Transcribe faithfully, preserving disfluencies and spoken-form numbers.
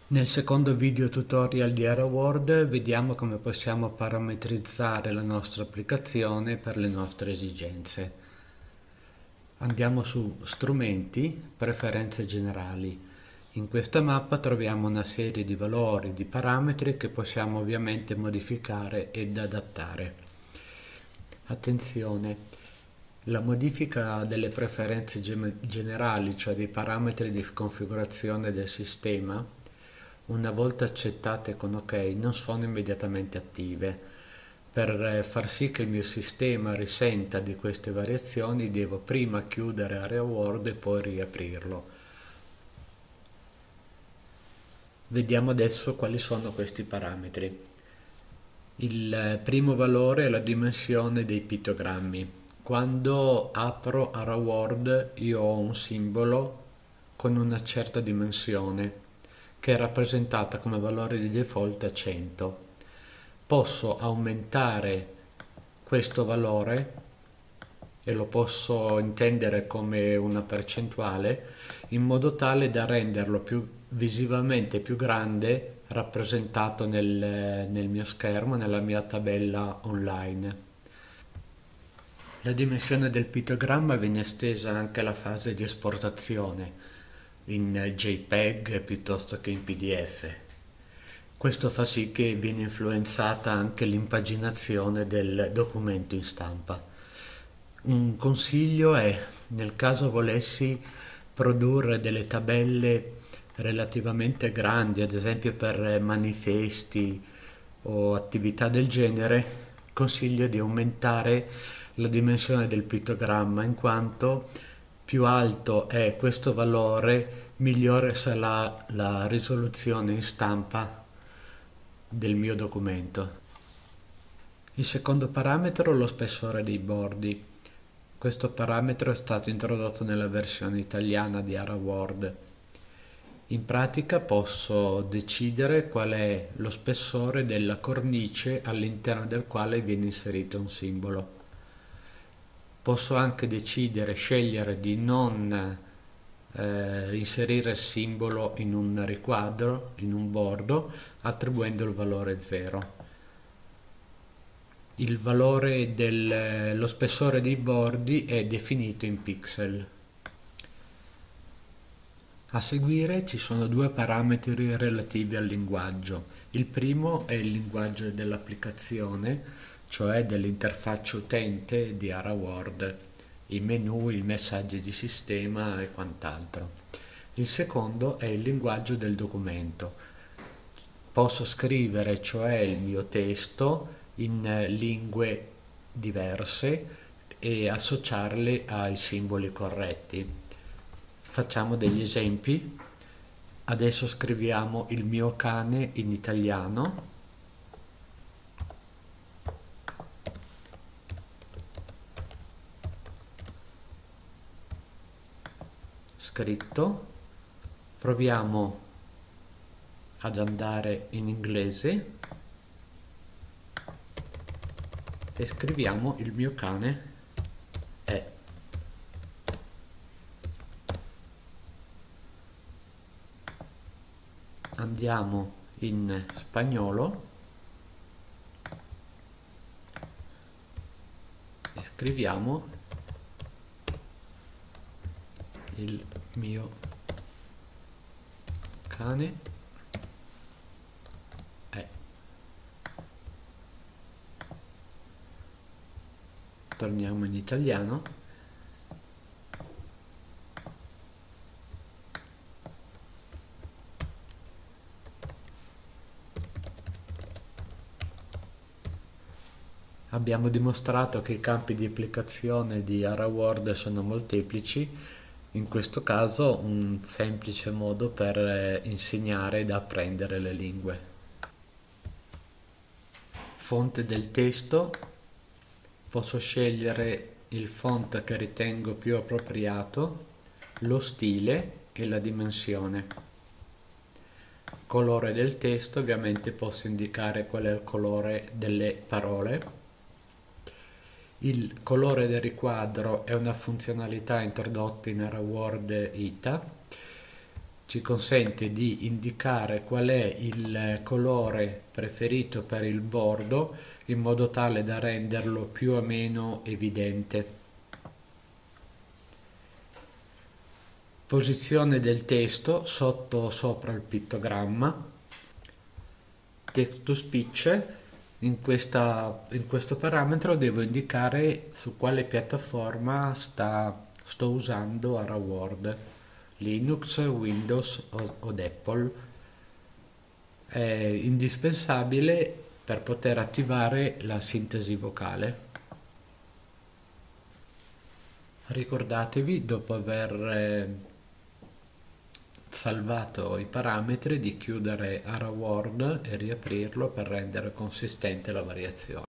Nel secondo video tutorial di HelloWorld vediamo come possiamo parametrizzare la nostra applicazione per le nostre esigenze. Andiamo su Strumenti, Preferenze generali. In questa mappa troviamo una serie di valori, di parametri che possiamo ovviamente modificare ed adattare. Attenzione, la modifica delle preferenze generali, cioè dei parametri di configurazione del sistema, una volta accettate con OK, non sono immediatamente attive. Per far sì che il mio sistema risenta di queste variazioni, devo prima chiudere HelloWorld e poi riaprirlo. Vediamo adesso quali sono questi parametri. Il primo valore è la dimensione dei pittogrammi. Quando apro HelloWorld io ho un simbolo con una certa dimensione che è rappresentata come valore di default a cento. Posso aumentare questo valore e lo posso intendere come una percentuale in modo tale da renderlo più visivamente più grande, rappresentato nel, nel mio schermo, nella mia tabella online. La dimensione del pittogramma viene estesa anche alla fase di esportazione in JPEG piuttosto che in P D F. Questo fa sì che viene influenzata anche l'impaginazione del documento in stampa. Un consiglio è, nel caso volessi produrre delle tabelle relativamente grandi, ad esempio per manifesti o attività del genere, consiglio di aumentare la dimensione del pittogramma, in quanto più alto è questo valore, migliore sarà la risoluzione in stampa del mio documento. Il secondo parametro è lo spessore dei bordi. Questo parametro è stato introdotto nella versione italiana di HelloWorld. In pratica posso decidere qual è lo spessore della cornice all'interno del quale viene inserito un simbolo. Posso anche decidere, scegliere di non eh, inserire il simbolo in un riquadro, in un bordo, attribuendo il valore zero. Il valore dello spessore dei bordi è definito in pixel. A seguire ci sono due parametri relativi al linguaggio. Il primo è il linguaggio dell'applicazione, cioè dell'interfaccia utente di HelloWorld, i menu, i messaggi di sistema e quant'altro. Il secondo è il linguaggio del documento. Posso scrivere, cioè il mio testo, in lingue diverse e associarle ai simboli corretti. Facciamo degli esempi. Adesso scriviamo il mio cane in italiano. Scritto. Proviamo ad andare in inglese e scriviamo il mio cane è. Andiamo in spagnolo e scriviamo il mio cane è. Torniamo in italiano. Abbiamo dimostrato che i campi di applicazione di HelloWorld sono molteplici, in questo caso un semplice modo per insegnare ed apprendere le lingue. Fonte del testo, posso scegliere il font che ritengo più appropriato, lo stile e la dimensione. Colore del testo, ovviamente posso indicare qual è il colore delle parole. Il colore del riquadro è una funzionalità introdotta in HelloWorld I T A. ci consente di indicare qual è il colore preferito per il bordo in modo tale da renderlo più o meno evidente. Posizione del testo sotto o sopra il pittogramma. Text to speech. In, questa, in questo parametro devo indicare su quale piattaforma sta, sto usando AraWord, Linux, Windows o, o Apple. È indispensabile per poter attivare la sintesi vocale. Ricordatevi, dopo aver eh, salvato i parametri, di chiudere AraWord e riaprirlo per rendere consistente la variazione.